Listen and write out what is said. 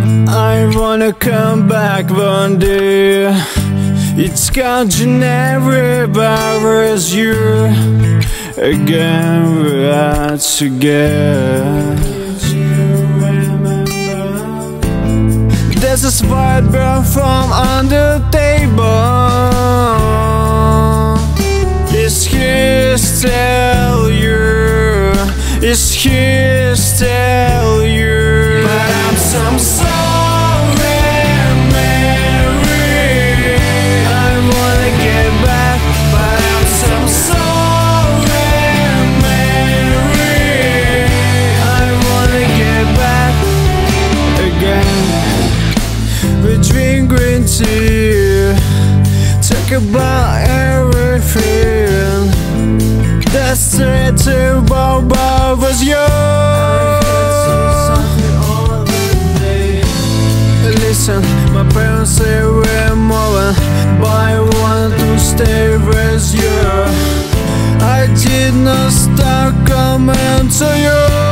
I wanna come back one day. It's cautionary powers you again, we are together. There's a spot burn from under the table. It's his tell you, it's his tell you. But I'm some sorry, Mary. I wanna get back, but I'm some sorry, Mary. I wanna get back again. We drink green tea, talk about everything. That's it, Bob was yours. Listen, my parents say we're moving, but I want to stay with you. I did not start coming to you.